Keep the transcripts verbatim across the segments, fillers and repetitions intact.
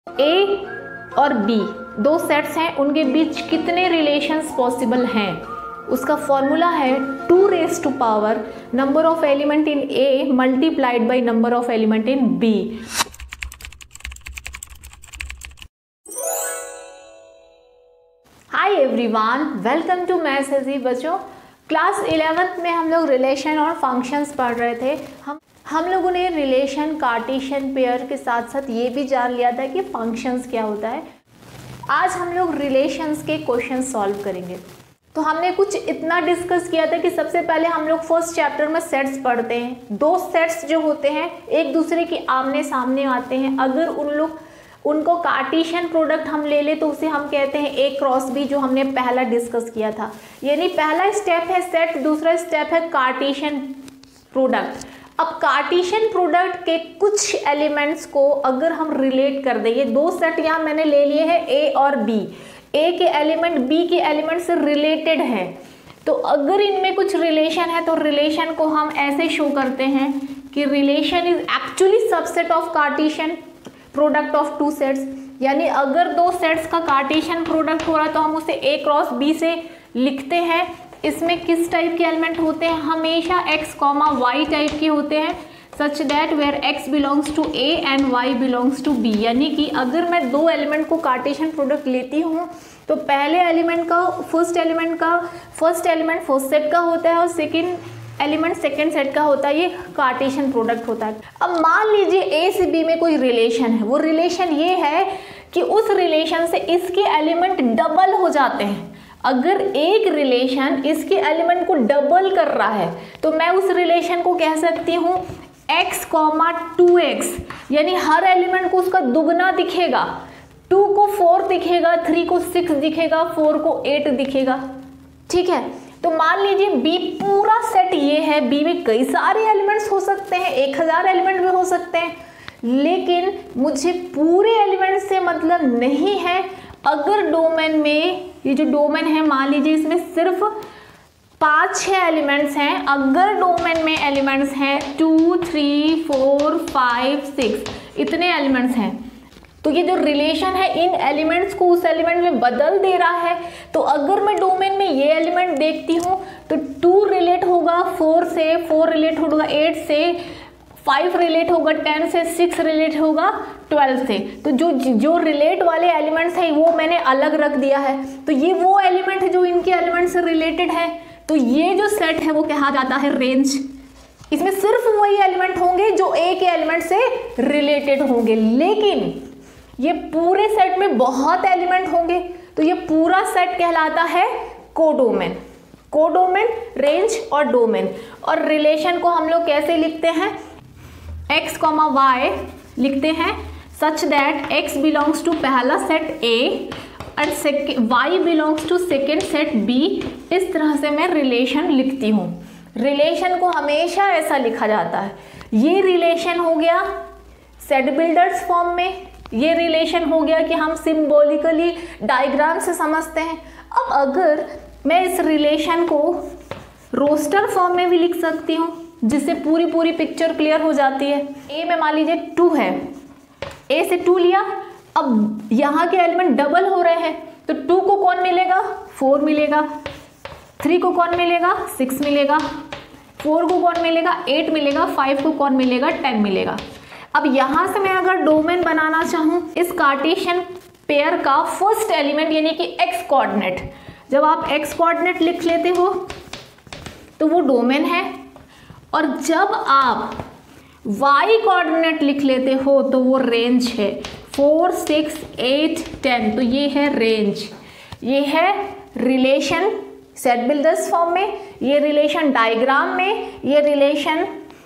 ए और बी दो सेट्स हैं, उनके बीच कितने रिलेशंस पॉसिबल हैं? उसका फॉर्मूला है two raise to power number of element in A multiplied by number of element in B. Hi everyone, welcome to Maths Easy. बच्चों, क्लास इलेवेंथ में हम लोग रिलेशन और फंक्शंस पढ़ रहे थे। हम हम लोगों ने रिलेशन, कार्टेशियन पेयर के साथ साथ ये भी जान लिया था कि फंक्शंस क्या होता है। आज हम लोग रिलेशंस के क्वेश्चन सॉल्व करेंगे। तो हमने कुछ इतना डिस्कस किया था कि सबसे पहले हम लोग फर्स्ट चैप्टर में सेट्स पढ़ते हैं। दो सेट्स जो होते हैं एक दूसरे के आमने सामने आते हैं। अगर उन लोग उनको कार्टेशियन प्रोडक्ट हम ले ले तो उसे हम कहते हैं ए क्रॉस बी, जो हमने पहला डिस्कस किया था। यानी पहला स्टेप है सेट, दूसरा स्टेप है कार्टेशियन प्रोडक्ट। अब कार्टेशियन प्रोडक्ट के कुछ एलिमेंट्स को अगर हम रिलेट कर दें, ये दो सेट यहाँ मैंने ले लिए हैं ए और बी, ए के एलिमेंट बी के एलिमेंट से रिलेटेड है, तो अगर इनमें कुछ रिलेशन है तो रिलेशन को हम ऐसे शो करते हैं कि relation is actually subset of Cartesian product of two sets. यानी अगर दो सेट्स का कार्टेशियन प्रोडक्ट हो रहा है तो हम उसे ए क्रॉस बी से लिखते हैं। इसमें किस टाइप के एलिमेंट होते हैं? हमेशा x कॉमा वाई टाइप के होते हैं, such that where x belongs to a and y belongs to b। यानी कि अगर मैं दो एलिमेंट को कार्टेशियन प्रोडक्ट लेती हूँ तो पहले एलिमेंट का फर्स्ट एलिमेंट का फर्स्ट एलिमेंट फर्स्ट सेट का होता है और सेकेंड एलिमेंट सेकेंड सेट का होता है। ये कार्टेशियन प्रोडक्ट होता है। अब मान लीजिए ए से बी में कोई रिलेशन है। वो रिलेशन ये है कि उस रिलेशन से इसके एलिमेंट डबल हो जाते हैं। अगर एक रिलेशन इसके एलिमेंट को डबल कर रहा है तो मैं उस रिलेशन को कह सकती हूँ x कॉमा टू एक्स, यानी हर एलिमेंट को उसका दुगना दिखेगा। टू को फोर दिखेगा, थ्री को सिक्स दिखेगा, फोर को एट दिखेगा। ठीक है, तो मान लीजिए B पूरा सेट ये है। B में कई सारे एलिमेंट्स हो सकते हैं, एक हजार एलिमेंट भी हो सकते हैं, लेकिन मुझे पूरे एलिमेंट से मतलब नहीं है। अगर डोमेन में, ये जो डोमेन है मान लीजिए इसमें सिर्फ पाँच छः एलिमेंट्स हैं। अगर डोमेन में एलिमेंट्स हैं two three four five six, इतने एलिमेंट्स हैं, तो ये जो रिलेशन है इन एलिमेंट्स को उस एलिमेंट में बदल दे रहा है। तो अगर मैं डोमेन में ये एलिमेंट देखती हूँ तो टू रिलेट होगा फोर से, फोर रिलेट होगा एट से, फाइव रिलेट होगा टेन से, सिक्स रिलेट होगा ट्वेल्व से। तो जो जो रिलेट वाले एलिमेंट्स हैं वो मैंने अलग रख दिया है। तो ये वो एलिमेंट है जो इनके एलिमेंट से रिलेटेड है। तो ये जो सेट है वो कहा जाता है रेंज। इसमें सिर्फ वही एलिमेंट होंगे जो ए के एलिमेंट से रिलेटेड होंगे, लेकिन ये पूरे सेट में बहुत एलिमेंट होंगे तो ये पूरा सेट कहलाता है कोडोमेन। कोडोमेन, रेंज और डोमेन। और रिलेशन को हम लोग कैसे लिखते हैं? x कॉमा वाई लिखते हैं such that x belongs to पहला सेट A and y belongs to second set B। इस तरह से मैं रिलेशन लिखती हूँ। रिलेशन को हमेशा ऐसा लिखा जाता है। ये रिलेशन हो गया सेट बिल्डर्स फॉर्म में, ये रिलेशन हो गया कि हम सिंबॉलिकली डायग्राम से समझते हैं। अब अगर मैं इस रिलेशन को रोस्टर फॉर्म में भी लिख सकती हूँ जिससे पूरी पूरी पिक्चर क्लियर हो जाती है। ए में मान लीजिए टू है, ए से टू लिया, अब यहाँ के एलिमेंट डबल हो रहे हैं तो टू को कौन मिलेगा? फोर मिलेगा। थ्री को कौन मिलेगा? सिक्स मिलेगा। फोर को कौन मिलेगा? एट मिलेगा। फाइव को कौन मिलेगा? टेन मिलेगा। अब यहाँ से मैं अगर डोमेन बनाना चाहूँ इस कार्टेशियन पेयर का फर्स्ट एलिमेंट यानी कि एक्स कोऑर्डिनेट, जब आप एक्स कोऑर्डिनेट लिख लेते हो तो वो डोमेन है, और जब आप वाई कोऑर्डिनेट लिख लेते हो तो वो रेंज है। फोर सिक्स एट टेन, तो ये है रेंज। ये है रिलेशन सेट बिल्डर्स फॉर्म में, ये रिलेशन डायग्राम में, ये रिलेशन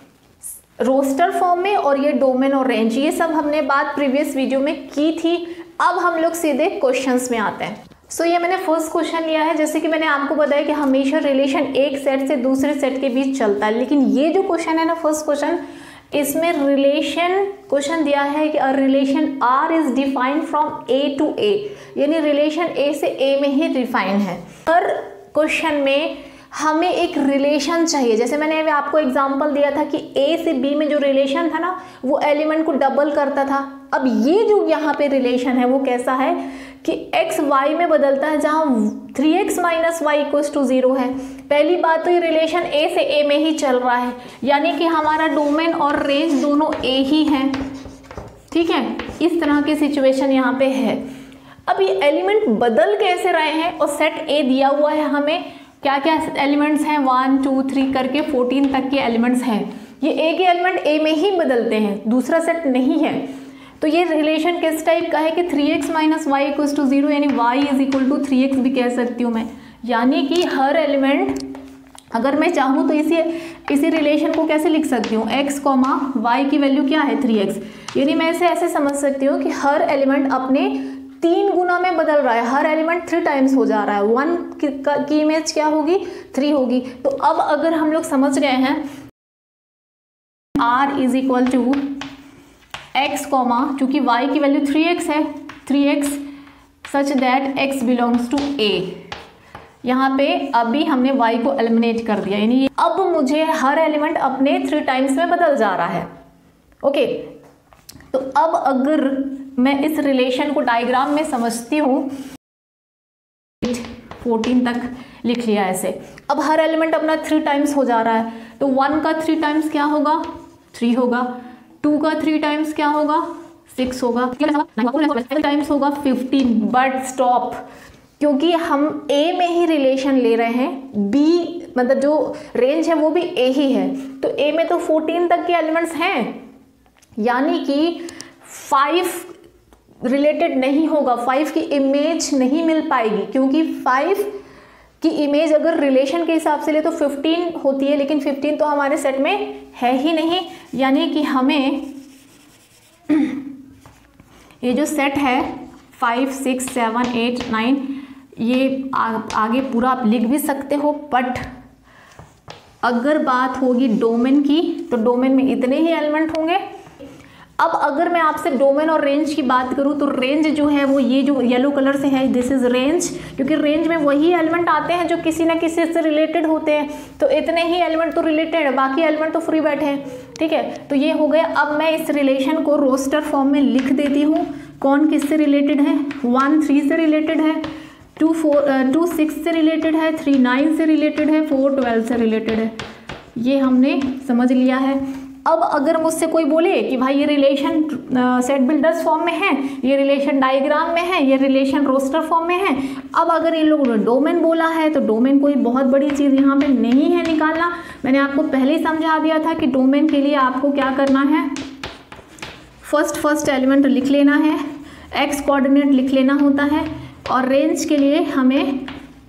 रोस्टर फॉर्म में, और ये डोमेन और रेंज। ये सब हमने बात प्रीवियस वीडियो में की थी। अब हम लोग सीधे क्वेश्चंस में आते हैं। सो so, ये मैंने फर्स्ट क्वेश्चन लिया है। जैसे कि मैंने आपको बताया कि हमेशा रिलेशन एक सेट से दूसरे सेट के बीच चलता है, लेकिन ये जो क्वेश्चन है ना फर्स्ट क्वेश्चन, इसमें रिलेशन क्वेश्चन दिया है कि a relation R is defined from A to A, यानी रिलेशन ए से ए में ही डिफाइन है। हर क्वेश्चन में हमें एक रिलेशन चाहिए। जैसे मैंने अभी आपको एग्जांपल दिया था कि ए से बी में जो रिलेशन था ना वो एलिमेंट को डबल करता था। अब ये जो यहाँ पे रिलेशन है वो कैसा है कि x y में बदलता है, जहाँ three x minus y equals to zero है। पहली बात तो ये रिलेशन a से a में ही चल रहा है, यानी कि हमारा डोमेन और रेंज दोनों a ही हैं, ठीक है। इस तरह की सिचुएशन यहाँ पे है। अब ये एलिमेंट बदल कैसे रहे हैं, और सेट a दिया हुआ है हमें, क्या क्या एलिमेंट्स हैं, वन टू थ्री करके फोर्टीन तक के एलिमेंट्स हैं। ये a के एलिमेंट a में ही बदलते हैं, दूसरा सेट नहीं है। तो ये रिलेशन किस टाइप का है कि three x minus y equals to zero, यानी y is equal to three x भी कह सकती हूँ मैं। यानी कि हर एलिमेंट, अगर मैं चाहूँ तो इसी इसी रिलेशन को कैसे लिख सकती हूँ, x कॉमा वाई की वैल्यू क्या है थ्री एक्स, यानी मैं इसे ऐसे समझ सकती हूँ कि हर एलिमेंट अपने तीन गुना में बदल रहा है, हर एलिमेंट थ्री टाइम्स हो जा रहा है। वन की, की इमेज क्या होगी, थ्री होगी। तो अब अगर हम लोग समझ गए हैं r is equal to x comma, चूंकि y की वैल्यू थ्री एक्स है, three x such that x belongs to a। यहाँ पे अभी हमने y को एलिमिनेट कर दिया, यानी अब मुझे हर एलिमेंट अपने थ्री टाइम्स में बदल जा रहा है। ओके, तो अब अगर मैं इस रिलेशन को डायग्राम में समझती हूँ, फोर्टीन तक लिख लिया ऐसे। अब हर एलिमेंट अपना थ्री टाइम्स हो जा रहा है, तो वन का थ्री टाइम्स क्या होगा, थ्री होगा, टू का थ्री टाइम्स क्या होगा, सिक्स होगा, टाइम्स होगा फिफ्टीन। बट स्टॉप, क्योंकि हम a में ही रिलेशन ले रहे हैं, b मतलब जो रेंज है वो भी a ही है, तो a में तो फोर्टीन तक के एलिमेंट्स हैं, यानी कि फाइव रिलेटेड नहीं होगा, फाइव की इमेज नहीं मिल पाएगी, क्योंकि फाइव की इमेज अगर रिलेशन के हिसाब से ले तो फिफ्टीन होती है, लेकिन फिफ्टीन तो हमारे सेट में है ही नहीं। यानी कि हमें ये जो सेट है five six seven eight nine, ये आ, आगे पूरा आप लिख भी सकते हो, बट अगर बात होगी डोमेन की तो डोमेन में इतने ही एलिमेंट होंगे। अब अगर मैं आपसे डोमेन और रेंज की बात करूं तो रेंज जो है वो ये जो येलो कलर से है, दिस इज रेंज, क्योंकि रेंज में वही एलिमेंट आते हैं जो किसी ना किसी से रिलेटेड होते हैं, तो इतने ही एलिमेंट तो रिलेटेड है, बाकी एलिमेंट तो फ्री बैठे हैं, ठीक है। तो ये हो गया। अब मैं इस रिलेशन को रोस्टर फॉर्म में लिख देती हूँ, कौन किससे रिलेटेड है, वन थ्री से रिलेटेड है, टू फोर टू सिक्स से रिलेटेड है, थ्री नाइन से रिलेटेड है, फोर ट्वेल्व से रिलेटेड है। ये हमने समझ लिया है। अब अगर मुझसे कोई बोले कि भाई ये रिलेशन सेट बिल्डर्स फॉर्म में है, ये रिलेशन डायग्राम में है, ये रिलेशन रोस्टर फॉर्म में है, अब अगर इन लोगों ने डोमेन बोला है तो डोमेन कोई बहुत बड़ी चीज़ यहाँ पे नहीं है निकालना। मैंने आपको पहले ही समझा दिया था कि डोमेन के लिए आपको क्या करना है, फर्स्ट फर्स्ट एलिमेंट लिख लेना है, एक्स कोऑर्डिनेट लिख लेना होता है, और रेंज के लिए हमें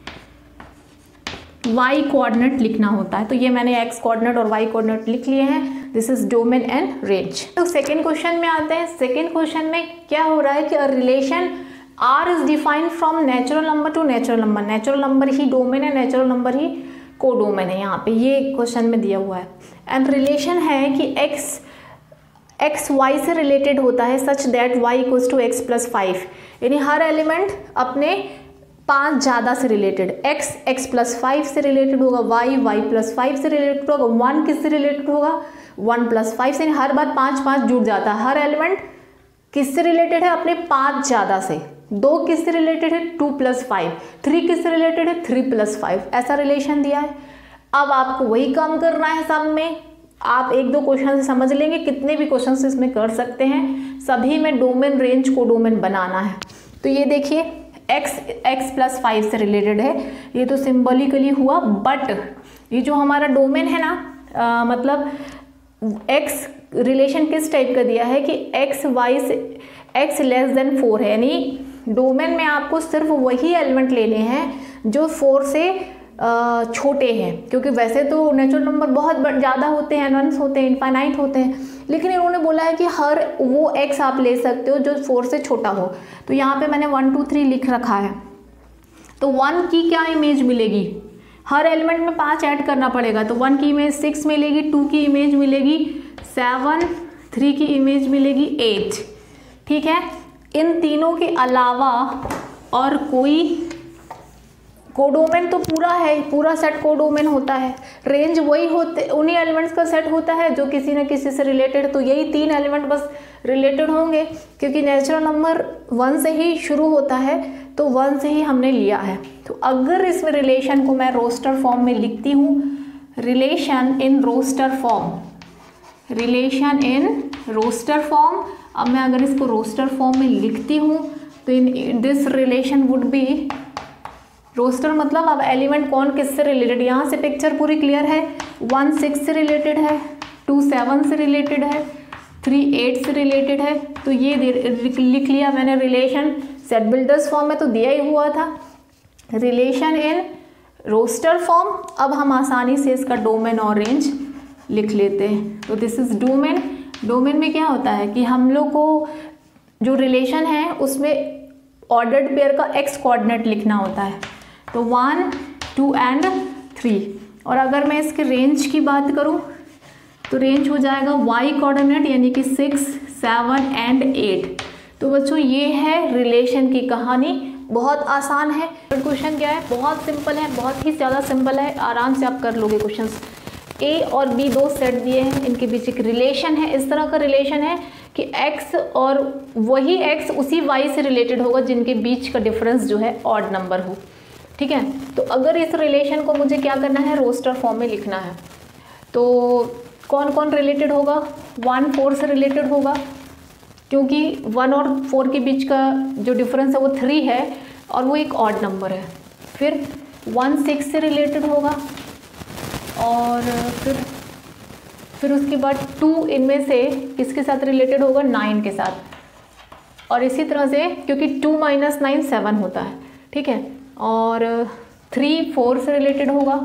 y कोऑर्डिनेट लिखना होता है। तो ये मैंने x कोऑर्डिनेट और y कोऑर्डिनेट लिख लिए हैं। This is domain and range. तो सेकेंड क्वेश्चन में आते हैं। सेकेंड क्वेश्चन में क्या हो रहा है कि a relation r is defined from natural number to natural number. Natural number ही डोमेन है, नेचुरल नंबर ही को डोमेन है, यहाँ पे ये क्वेश्चन में दिया हुआ है। एंड रिलेशन है कि x एक्स वाई से रिलेटेड होता है such that y equals to x plus five, यानी हर एलिमेंट अपने पाँच ज़्यादा से related, x x plus five से रिलेटेड होगा, y y प्लस फाइव से रिलेटेड होगा, वन किससे रिलेटेड होगा, वन प्लस फाइव से। हर बार पाँच पाँच जुड़ जाता है। हर एलिमेंट किससे रिलेटेड है, अपने पाँच ज़्यादा से। दो किससे रिलेटेड है, टू प्लस फाइव। थ्री किससे रिलेटेड है, थ्री प्लस फाइव। ऐसा रिलेशन दिया है। अब आपको वही काम करना है सब में। आप एक दो क्वेश्चन से समझ लेंगे, कितने भी क्वेश्चन इसमें कर सकते हैं, सभी में डोमेन रेंज को डोमेन बनाना है। तो ये देखिए x x प्लस फाइव से रिलेटेड है, ये तो सिंबॉलिकली हुआ, बट ये जो हमारा डोमेन है ना, आ, मतलब x रिलेशन किस टाइप का दिया है कि x y से x लेस देन फोर है, यानी डोमेन में आपको सिर्फ वही एलिमेंट लेने हैं जो फोर से छोटे हैं, क्योंकि वैसे तो नेचुरल नंबर बहुत ज़्यादा होते हैं, अनंत होते हैं, इनफाइनाइट होते हैं, लेकिन इन्होंने बोला है कि हर वो x आप ले सकते हो जो फोर से छोटा हो। तो यहाँ पे मैंने वन टू थ्री लिख रखा है। तो वन की क्या इमेज मिलेगी, हर एलिमेंट में पाँच ऐड करना पड़ेगा, तो वन की इमेज सिक्स मिलेगी, टू की इमेज मिलेगी सेवन, थ्री की इमेज मिलेगी एट। ठीक है, इन तीनों के अलावा और कोई कोडोमेन तो पूरा है, पूरा सेट कोडोमेन होता है। रेंज वही होते, उन्हीं एलिमेंट्स का सेट होता है जो किसी न किसी से रिलेटेड, तो यही तीन एलिमेंट बस रिलेटेड होंगे, क्योंकि नेचुरल नंबर वन से ही शुरू होता है, तो वन से ही हमने लिया है। तो अगर इस रिलेशन को मैं रोस्टर फॉर्म में लिखती हूँ, relation in roster form, relation in roster form, अब मैं अगर इसको रोस्टर फॉर्म में लिखती हूँ तो in this relation would be, roster मतलब अब एलिमेंट कौन किससे रिलेटेड, यहाँ से पिक्चर पूरी क्लियर है। वन सिक्स से रिलेटेड है, टू सेवन से रिलेटेड है, थ्री एट से रिलेटेड है, तो ये लिख लिया मैंने रिलेशन। सेट बिल्डर्स फॉर्म में तो दिया ही हुआ था, रिलेशन इन रोस्टर फॉर्म। अब हम आसानी से इसका डोमेन और रेंज लिख लेते हैं। तो दिस इज डोमेन। डोमेन में क्या होता है कि हम लोग को जो रिलेशन है उसमें ऑर्डर्ड पेयर का एक्स कोऑर्डिनेट लिखना होता है, तो वन टू एंड थ्री। और अगर मैं इसके रेंज की बात करूं तो रेंज हो जाएगा वाई कोऑर्डिनेट, यानी कि सिक्स सेवन एंड एट। तो बच्चों ये है रिलेशन की कहानी, बहुत आसान है। क्वेश्चन क्या है, बहुत सिंपल है, बहुत ही ज़्यादा सिंपल है, आराम से आप कर लोगे क्वेश्चन। ए और बी दो सेट दिए हैं, इनके बीच एक रिलेशन है, इस तरह का रिलेशन है कि x और वही x उसी y से रिलेटेड होगा जिनके बीच का डिफरेंस जो है ऑड नंबर हो, ठीक है। तो अगर इस रिलेशन को मुझे क्या करना है, रोस्टर फॉर्म में लिखना है, तो कौन कौन रिलेटेड होगा, वन फोर से रिलेटेड होगा, क्योंकि वन और फोर के बीच का जो डिफरेंस है वो थ्री है और वो एक ऑड नंबर है। फिर वन सिक्स से रिलेटेड होगा, और फिर फिर उसके बाद टू इनमें से किसके साथ रिलेटेड होगा, नाइन के साथ। और इसी तरह से क्योंकि टू माइनस नाइन सेवन होता है, ठीक है। और थ्री फोर से रिलेटेड होगा,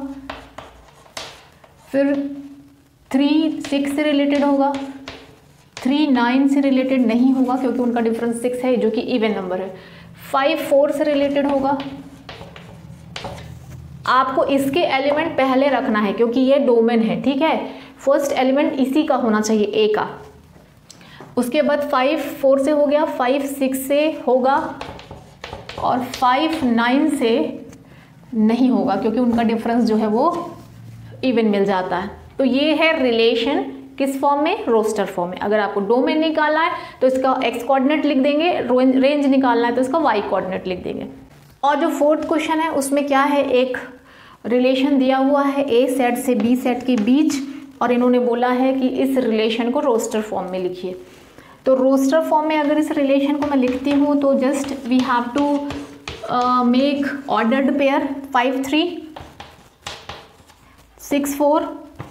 फिर थ्री सिक्स से रिलेटेड होगा, थ्री नाइन से रिलेटेड नहीं होगा क्योंकि उनका डिफरेंस सिक्स है जो कि इवन नंबर है। फाइव फोर से रिलेटेड होगा। आपको इसके एलिमेंट पहले रखना है क्योंकि ये डोमेन है, ठीक है। फर्स्ट एलिमेंट इसी का होना चाहिए, ए का। उसके बाद फाइव फोर से हो गया, फाइव सिक्स से होगा, और फाइव नाइन से नहीं होगा क्योंकि उनका डिफरेंस जो है वो इवन मिल जाता है। तो ये है रिलेशन किस फॉर्म में, रोस्टर फॉर्म में। अगर आपको डोमेन निकालना है तो इसका एक्स कोऑर्डिनेट लिख देंगे, रेंज निकालना है तो इसका वाई कोऑर्डिनेट लिख देंगे। और जो फोर्थ क्वेश्चन है उसमें क्या है, एक रिलेशन दिया हुआ है ए सेट से बी सेट के बीच, और इन्होंने बोला है कि इस रिलेशन को रोस्टर फॉर्म में लिखिए। तो रोस्टर फॉर्म में अगर इस रिलेशन को मैं लिखती हूँ तो just we have to make ordered pair five three six four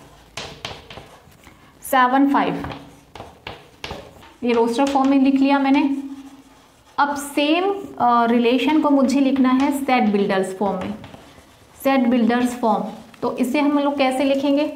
seven five, ये रोस्टर फॉर्म में लिख लिया मैंने। अब सेम रिलेशन को मुझे लिखना है सेट बिल्डर्स फॉर्म में, सेट बिल्डर्स फॉर्म। तो इसे हम लोग कैसे लिखेंगे,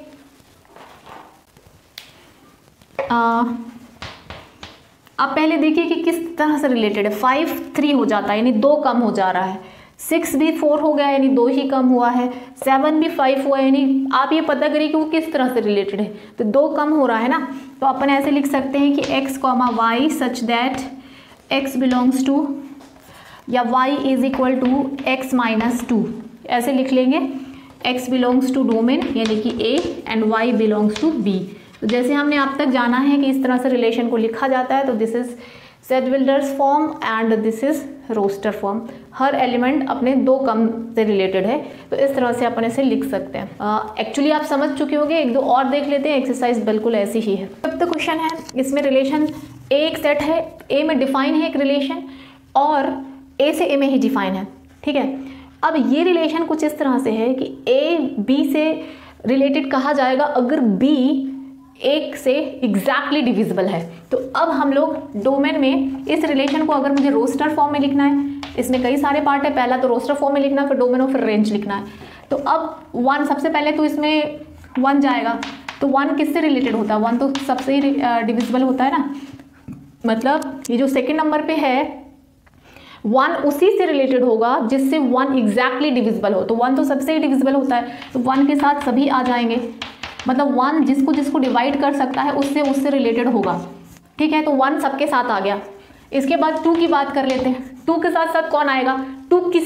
uh, अब पहले देखिए कि किस तरह से रिलेटेड है। फाइव थ्री हो जाता है यानी दो कम हो जा रहा है, सिक्स भी फोर हो गया यानी दो ही कम हुआ है, सेवन भी फाइव हुआ यानी आप ये पता करिए कि वो किस तरह से रिलेटेड है, तो दो कम हो रहा है ना। तो अपन ऐसे लिख सकते हैं कि x comma y such that x belongs to, या y is equal to x minus two, ऐसे लिख लेंगे। x बिलोंग्स टू डोमेन यानी कि a and y belongs to b। तो जैसे हमने अब तक जाना है कि इस तरह से रिलेशन को लिखा जाता है, तो this is set builders form and this is roster form. हर एलिमेंट अपने दो कम से रिलेटेड है, तो इस तरह से अपन इसे लिख सकते हैं। एक्चुअली uh, आप समझ चुके होंगे, एक दो और देख लेते हैं। एक्सरसाइज बिल्कुल ऐसी ही है। फिफ्थ क्वेश्चन है, इसमें रिलेशन ए एक सेट है, ए में डिफाइन है एक रिलेशन और ए से ए में ही डिफाइन है, ठीक है। अब ये रिलेशन कुछ इस तरह से है कि ए बी से रिलेटेड कहा जाएगा अगर बी एक से एग्जैक्टली डिविजिबल है। तो अब हम लोग डोमेन में इस रिलेशन को अगर मुझे रोस्टर फॉर्म में लिखना है, इसमें कई सारे पार्ट है, पहला तो रोस्टर फॉर्म में लिखना, फिर डोमेन और फिर रेंज लिखना है। तो अब वन सबसे पहले तो इसमें वन जाएगा, तो वन किससे रिलेटेड होता है, वन तो सबसे ही डिविजिबल होता है ना, मतलब ये जो सेकेंड नंबर पे है वन उसी से रिलेटेड होगा जिससे वन एग्जैक्टली डिविजिबल हो। तो वन तो सबसे ही डिविजिबल होता है, तो वन के साथ सभी आ जाएंगे, मतलब वन जिसको जिसको डिवाइड कर सकता है उससे उससे रिलेटेड होगा, ठीक है। तो वन सबके साथ आ गया। इसके बाद टू की बात कर लेते हैं। टू के साथ साथ कौन आएगा, टू किस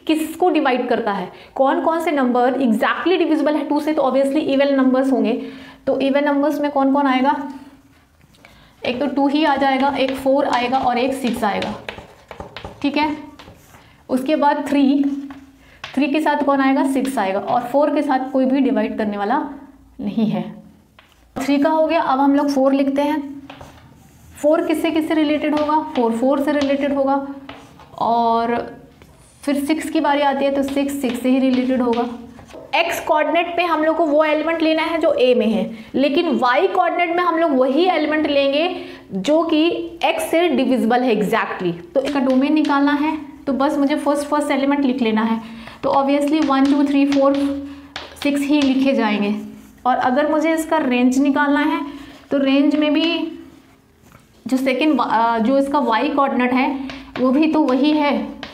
किसको डिवाइड करता है, कौन कौन से नंबर एग्जैक्टली डिविजिबल है टू से, तो ऑब्वियसली इवन नंबर्स होंगे। तो इवन नंबर्स में कौन कौन आएगा, एक तो टू ही आ जाएगा, एक फोर आएगा और एक सिक्स आएगा, ठीक है। उसके बाद थ्री, थ्री के साथ कौन आएगा, सिक्स आएगा, और फोर के साथ कोई भी डिवाइड करने वाला नहीं है। थ्री का हो गया। अब हम लोग फोर लिखते हैं। फोर किससे किससे रिलेटेड होगा, फोर फोर से रिलेटेड होगा, और फिर सिक्स की बारी आती है तो सिक्स सिक्स से ही रिलेटेड होगा। एक्स कोऑर्डिनेट पे हम लोग को वो एलिमेंट लेना है जो ए में है, लेकिन वाई कोऑर्डिनेट में हम लोग वही एलिमेंट लेंगे जो कि एक्स से डिविजिबल है एग्जैक्टली। तो इसका डोमेन निकालना है, तो बस मुझे फर्स्ट फर्स्ट एलिमेंट लिख लेना है। तो obviously one two three four six ही लिखे जाएंगे। और अगर मुझे इसका रेंज निकालना है तो रेंज में भी जो सेकेंड जो इसका वाई कोऑर्डिनेट है वो भी तो वही है,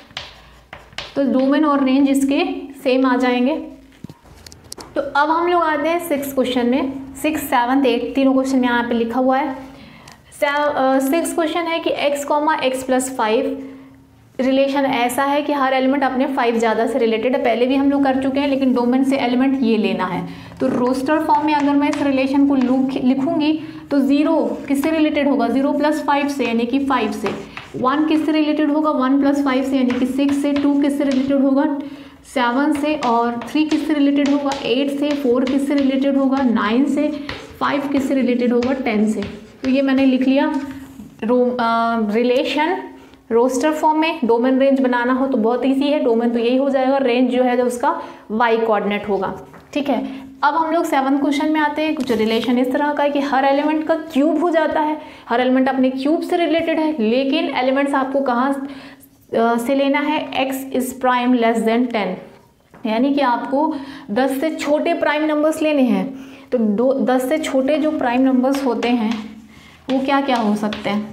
तो डोमेन और रेंज इसके सेम आ जाएंगे। तो अब हम लोग आते हैं सिक्स क्वेश्चन में। सिक्स सेवन्थ एट तीनों क्वेश्चन में यहाँ पे लिखा हुआ है। सिक्स क्वेश्चन है कि x comma x plus five relation ऐसा है कि हर एलिमेंट अपने फाइव ज़्यादा से रिलेटेड है। पहले भी हम लोग कर चुके हैं, लेकिन डोमेन से एलिमेंट ये लेना है। तो रोस्टर फॉर्म में अगर मैं इस रिलेशन को लिखूंगी तो ज़ीरो किससे रिलेटेड होगा, ज़ीरो प्लस फाइव से यानी कि फाइव से। वन किससे रिलेटेड होगा, वन प्लस फाइव से यानी कि सिक्स से। टू किससे रिलेटेड होगा, सेवन से। और थ्री किससे रिलेटेड होगा, एट से। फोर किससे रिलेटेड होगा, नाइन से। फाइव किससे रिलेटेड होगा, टेन से। तो ये मैंने लिख लिया रो रिलेशन रोस्टर फॉर्म में। डोमेन रेंज बनाना हो तो बहुत इजी है, डोमेन तो यही हो जाएगा, रेंज जो है जो उसका वाई कोऑर्डिनेट होगा, ठीक है। अब हम लोग सेवन क्वेश्चन में आते हैं। कुछ रिलेशन इस तरह का है कि हर एलिमेंट का क्यूब हो जाता है, हर एलिमेंट अपने क्यूब से रिलेटेड है, लेकिन एलिमेंट्स आपको कहाँ से लेना है, x is prime less than ten, यानी कि आपको दस से छोटे प्राइम नंबर्स लेने हैं। तो दो दस से छोटे जो प्राइम नंबर्स होते हैं वो क्या क्या हो सकते हैं,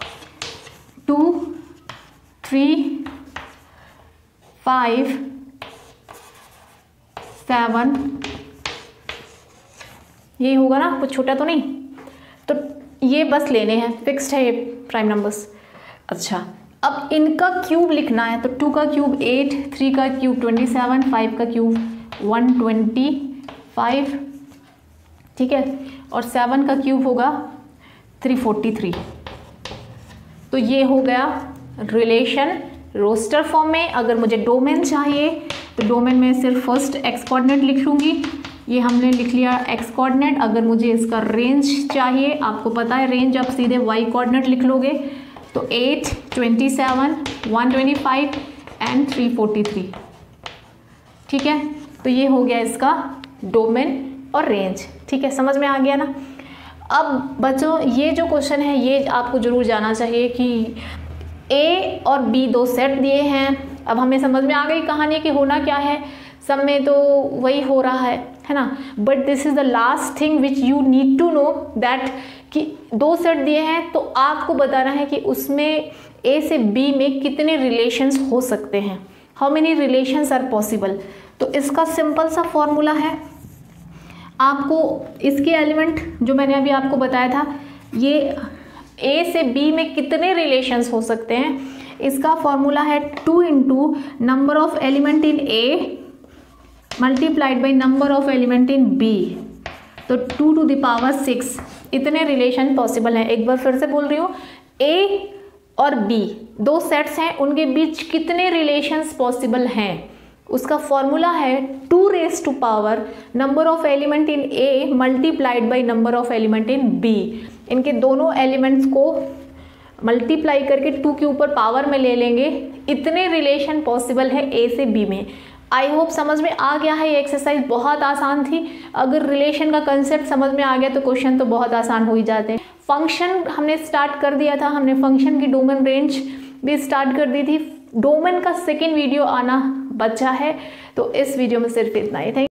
टू, थ्री, फाइव, सेवन, ये होगा ना, कुछ छोटा तो नहीं। तो ये बस लेने हैं, फिक्स्ड है ये प्राइम नंबर्स। अच्छा, अब इनका क्यूब लिखना है। तो टू का क्यूब एट, थ्री का क्यूब ट्वेंटी सेवन, फाइव का क्यूब वन ट्वेंटी फाइव, ठीक है, और सेवन का क्यूब होगा थ्री फोर्टी थ्री। तो ये हो गया रिलेशन रोस्टर फॉर्म में। अगर मुझे डोमेन चाहिए तो डोमेन में सिर्फ फर्स्ट एक्स कोऑर्डिनेट लिख लूँगी, ये हमने लिख लिया एक्स कोऑर्डिनेट। अगर मुझे इसका रेंज चाहिए, आपको पता है रेंज आप सीधे वाई कोऑर्डिनेट लिख लोगे, तो eight, twenty seven, one twenty five and three forty three, ठीक है। तो ये हो गया इसका डोमेन और रेंज, ठीक है, समझ में आ गया ना। अब बच्चों ये जो क्वेश्चन है ये आपको जरूर जानना चाहिए कि ए और बी दो सेट दिए हैं। अब हमें समझ में आ गई कहानी कि होना क्या है, सब में तो वही हो रहा है, है ना। But this is the last thing which you need to know that कि दो सेट दिए हैं तो आपको बताना है कि उसमें ए से बी में कितने रिलेशंस हो सकते हैं, how many relations are possible. तो इसका सिंपल सा फॉर्मूला है, आपको इसके एलिमेंट जो मैंने अभी आपको बताया था, ये ए से बी में कितने रिलेशंस हो सकते हैं, इसका फॉर्मूला है two into number of element in A multiplied by number of element in B. तो two to the power six इतने रिलेशन पॉसिबल हैं। एक बार फिर से बोल रही हूँ, ए और बी दो सेट्स हैं, उनके बीच कितने रिलेशंस पॉसिबल हैं, उसका फॉर्मूला है two raise to power number of element in A multiplied by number of element in B. इनके दोनों एलिमेंट्स को मल्टीप्लाई करके टू के ऊपर पावर में ले लेंगे, इतने रिलेशन पॉसिबल है ए से बी में। आई होप समझ में आ गया है। ये एक्सरसाइज बहुत आसान थी, अगर रिलेशन का कंसेप्ट समझ में आ गया तो क्वेश्चन तो बहुत आसान हो ही जाते हैं। फंक्शन हमने स्टार्ट कर दिया था, हमने फंक्शन की डोमेन रेंज भी स्टार्ट कर दी थी। डोमेन का सेकेंड वीडियो आना बचा है, तो इस वीडियो में सिर्फ इतना ही। थैंक